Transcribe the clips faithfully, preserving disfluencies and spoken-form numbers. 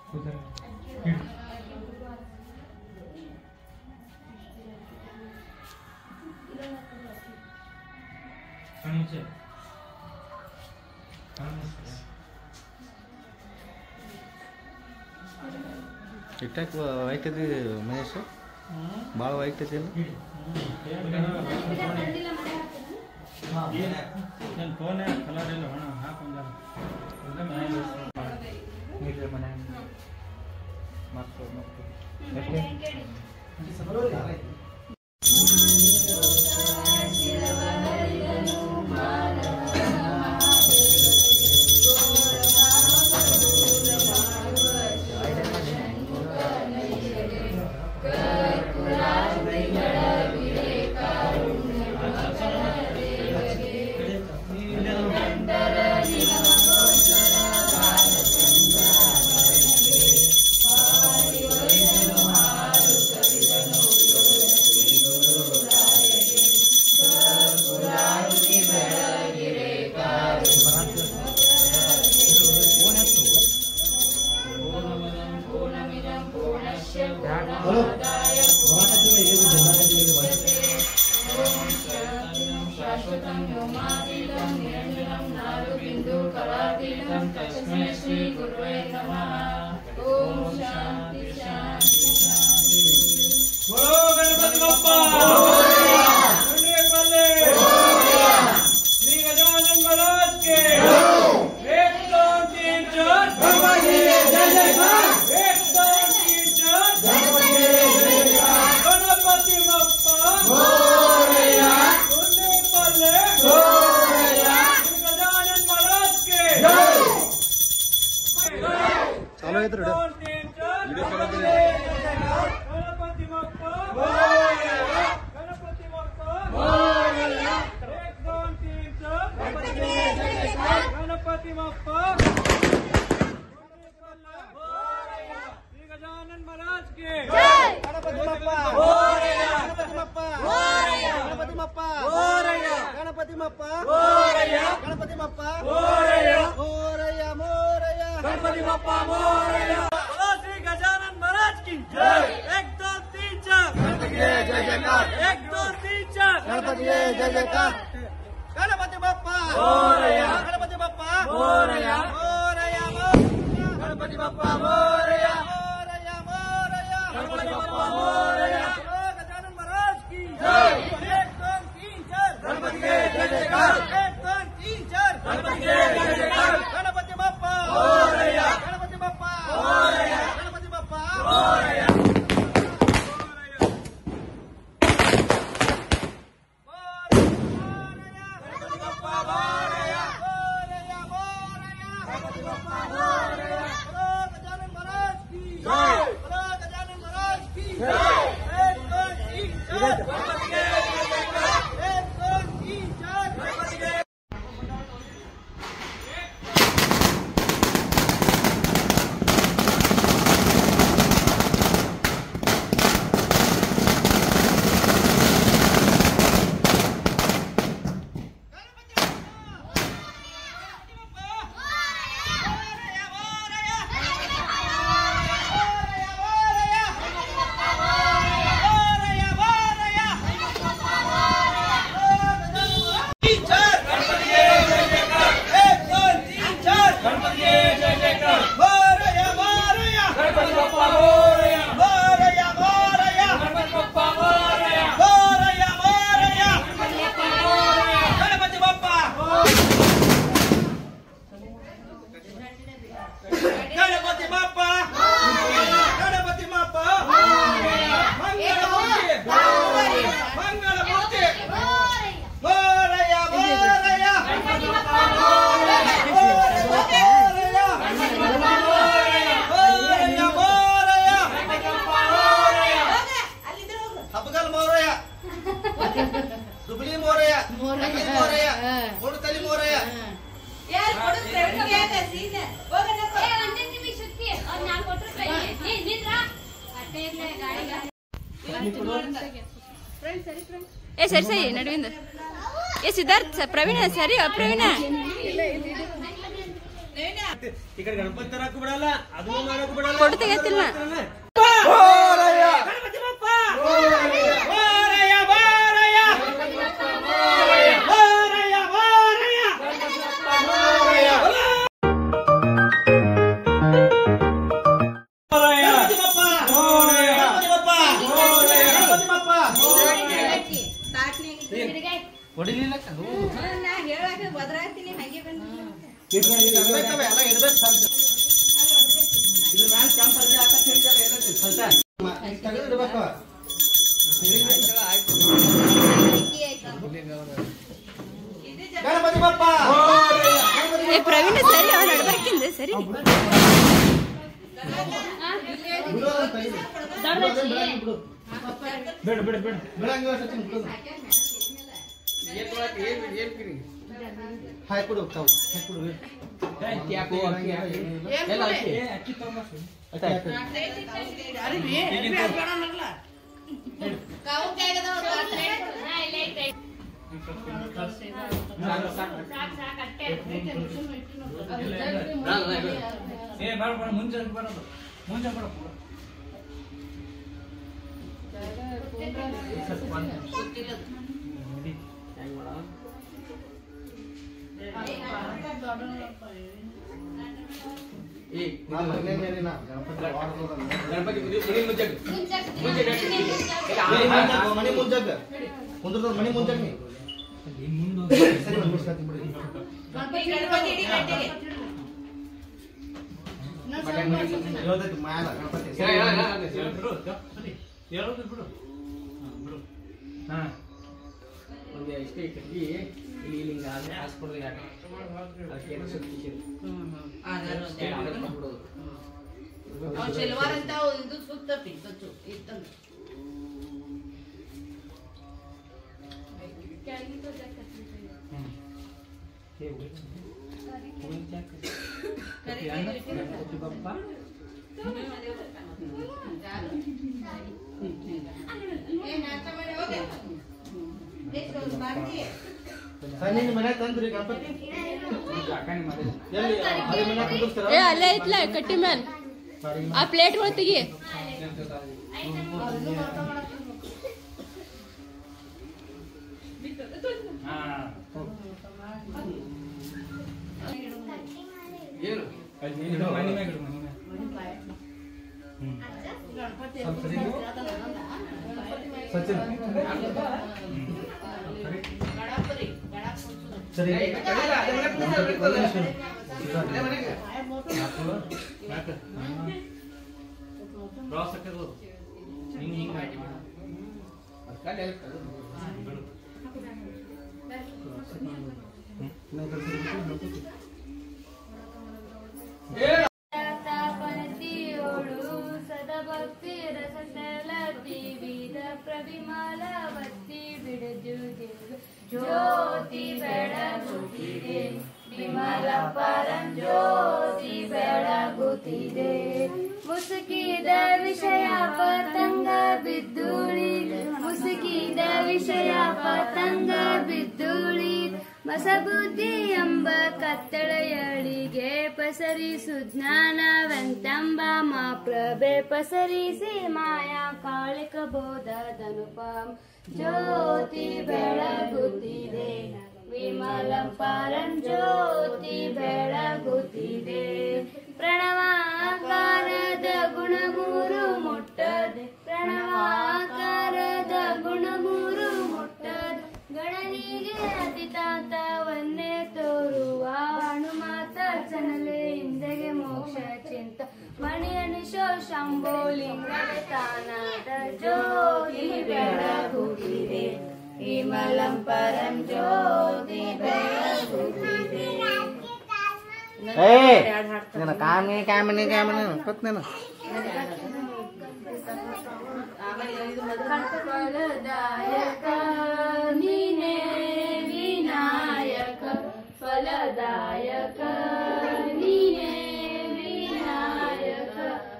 TikTok ಆಯ್ತದೆ ಮಹೇಶ್ ಭಾಳ ಆಯ್ತದೆ ನನ್ನ ಫೋನ್ ಕಲರ್ ಎಲ್ಲ ಹಣ ಹಾಕೊಂಡ ಮನೆ ಮತ್ತು ಮತ್ತು ए सरी सही नडविंद ए सिद्धार्थ प्रवीण सरी प्रवीण ಈ ಕಡೆ ಗಣಪತಿ ತರಕು ಬಿಡಲ್ಲ, ಅದು ಮಾಡಕ್ ಬಿಡಲ್ಲ. ಫೋಟೋ ತೆಗಿತಿಲ್ಲ. ಗಣಪತಿ ಬಪ್ಪ ಬಾರಯ್ಯ ಬಾರಯ್ಯ ಬಾರಯ್ಯ ಬಾರಯ್ಯ ಬಾರಯ್ಯ ಹೊಡಿಲಿಲ್ಲ ಗಣಪತಿ ಬಪ್ಪ ಏ ಪ್ರವೀಣ ಸರಿ ಅವ್ನು ನಡ್ಬರ್ಕಿಂದ ಸರಿ ಬಿಡು ಬಿಡು ಬಿಡು ಹಾಯ್ ಕೊಡು ತಾವು ಹಾಯ್ ಕೊಡು ಅಕ್ಕಿ ತಗೊಂಬ ಏ ಬಾಳ ಬಾಳ ಮುಂಜಾನೆ ಬರೋದು ಮುಂಜಾನೆ ಬರೋ ಗಣಪತಿ ಮನೆ ಮುಂಜಾಗ ಕುಂದ್ರದ ಮನೆ ಮುಂಜಾಗ ಮಾಯಲ ಗಣಪತಿ ಹೇಳೋದು ಬಿಡು ಬಿಡು ಹಾ ಒಂದು ಇಷ್ಟೇ ಕಟ್ಟಿ ಇಲ್ಲಿ ಹಿಂಗ ಹಾಸ್ಪಿಟಲ್ ಯಾಕೆ ಅದಕ್ಕೆ ಸುತ್ತಿ ಶನಿವಾರ ಅಂತ ಇದು ಸುತ್ತ ಪಿಚ್ಚು ಇತ್ತಂತ ಮನೆ ತಂದ್ರಿ ಗಣಪತಿ ಏ ಅಲ್ಲೇ ಐತ್ಲ ಕಟ್ಟಿ ಮ್ಯಾಲ ಆ ಪ್ಲೇಟ್ಗಳು ತೆಗಿ ಸರಿ ಸದಭಕ್ತಿ ರಸಲತಿ ವಿಧ ಪ್ರವಿಮಲವತ್ತಿ ಬಿಡದು ಜ್ಯೋತಿ ಬೆಳಗುತ್ತಿದೆ ವಿಮಲ ಪರಂ ಜ್ಯೋತಿ ಬೆಳಗುತ್ತಿದೆ ಮುಸುಕಿದ ವಿಷಯ ಪತಂಗ ಬಿದ್ದುಳಿ ಮುಸುಕಿದ ವಿಷಯ ಪತಂಗ ಬಿದ್ದುಳಿ ಮಸಬುದ್ಧಿ ಎಂಬ ಕತ್ತಳೆಯಳಿಗೆ ಪಸರಿಸು ಜ್ಞಾನವಂತೆಂಬ ಮಾ ಪ್ರಭೆ ಪಸರಿಸಿ ಮಾಯಾ ಕಾಳಿಕ ಬೋಧದನುಪಮ ಜ್ಯೋತಿ ಬೆಳಗುತ್ತಿದೆ ವಿಮಲ ಪರಂ ಜ್ಯೋತಿ ಬೆಳಗುತ್ತಿದೆ ಪ್ರಣವಾಕಾರದ ಗುಣಮೂರು ಮುಟ್ಟದೆ ಪ್ರಣವಾಕಾರದ ಗುಣಮೂರು ಮುಟ್ಟದೆ ಗಣನಿಗೆ ಅತಿತಾತವನ್ನೇ ತೋರುವ ಹನುಮಾತ ಚನಲೆ ಹಿಂದೆಗೆ ಮೋಕ್ಷ ಚಿಂತ ಮಣಿಯನಿಶೋ ಶಂಭೋಲಿಂಗದ ತಾನಾದ ಜ್ಯೋತಿ ಬೆಳಗುತ್ತಿದೆ ವಿಮಲಂ ಪರಂ ಜ್ಯೋತಿ ಬೆಳಗುತ್ತಿದೆ ಕಾಮಿನಿ ಕಾಮಿನಿ ಕಾಮಿನಿ ಕೊತ್ ನಾನು ಫಲದಾಯಕ ನೀನೇ ವಿನಾಯಕ ಫಲದಾಯಕ ನೀನೇ ವಿನಾಯಕ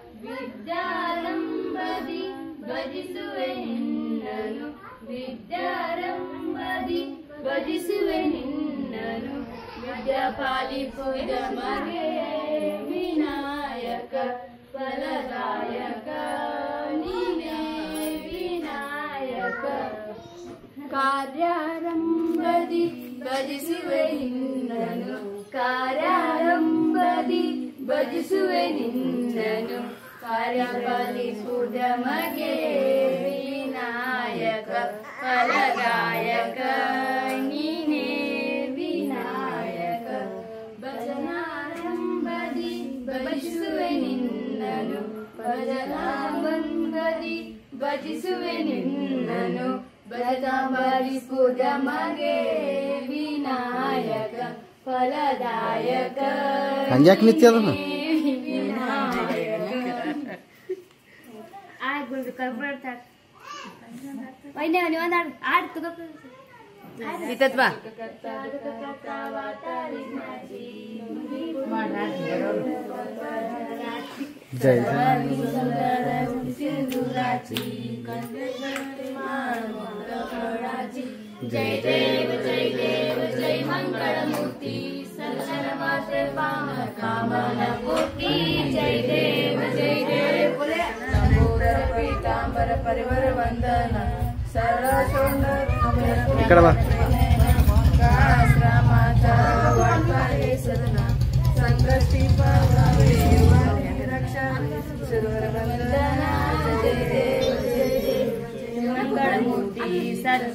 ವಿದ್ಯಾರಂಭದಿ ಭಜಿಸುವೆ ನಿನ್ನನು ವಿದ್ಯಾರಂಭದಿ ಭಜಿಸುವೆ ನಿನ್ನನು ವಿದ್ಯಾ ಪಾಲಿಪುದ ಮಗೆ ವಿನಾಯಕ ಫಲದಾಯಕ ನೀನೇ ವಿನಾಯಕ ಕಾರ್ಯಾರಂಭದಿ ಭಜಿಸುವೆ ನಿನ್ನನು ಕಾರ್ಯಾರಂಭದಿ ಭಜಿಸುವೆ ನಿನ್ನನು ಕಾರ್ಯಪಾಲಿಪುದ ಮಗೆ ವಿನಾಯಕ ಫಲದಾಯಕ ನೀನೇ ವಿನಾಯಕ ಭಜನಾರಂಭದಿ ಭಜಿಸುವೆ ನಿನ್ನನು ಭಜನಾರಂಭದಿ ಭಜಿಸುವೆ ನಿನ್ನನು ಭಜನಾಂಬರಿಪುದ ಮಗೆ ವಿನಾಯಕ ಫಲದಾಯಕ ಹಂಗ್ಯಾಕ್ ನಿತ್ಯ ಅದನ್ನ जय जय देव जय देव जय मंगलमूर्ति सर्वमात्र पावन कामना पूर्ति जय देव जय देव पीतांबर परिवर वंदन ఇక్కడ బా सदना संकष्टि रक्षा सुरवर वंदना जय देव जय देव मंगलमूर्ति सर्व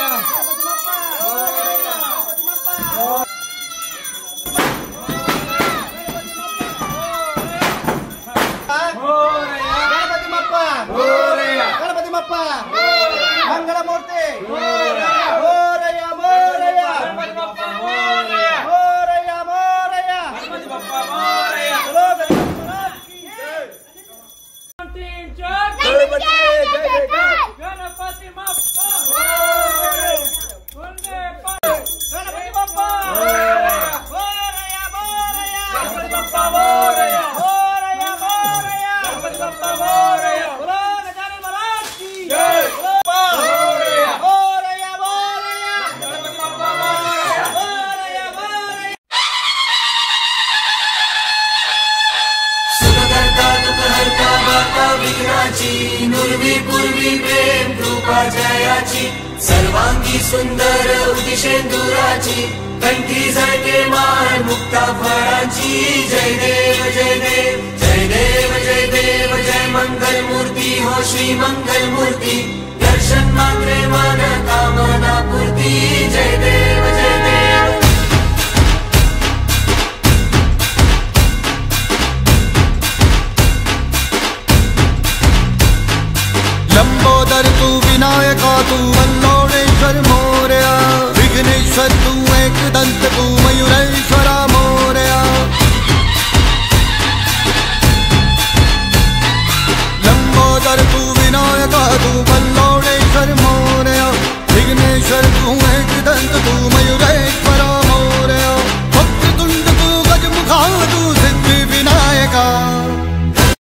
मंगलमूर्ति मोरया मोरया गणपति बप्पा मोरया मोरया मोरया गणपति बप्पा मोरया बोलो गणपति गणपति गणपति बप्पा मोरया वंदे गणपति बप्पा मोरया मोरया मोरया गणपति बप्पा मोरया मोरया मोरया गणपति बप्पा मोरया बोलो गजानन महाराज की जय नुर्वी पूर्वी प्रेम कृपा जयाची सर्वांगी सुंदर उदिशेंदुराची कंठी झळके मान मुक्ता फळाची जय देव जय देव जय देव जय देव जय मंगल मूर्ती हो श्री मंगल मूर्ती दर्शन मात्रे मन कामना पूर्ती जय देव जय देव लंबोदर तू विनायका तू वल्लोळेश्वर मोरया विघ्नेश्वर तू एकदंत तू मयूरेश्वर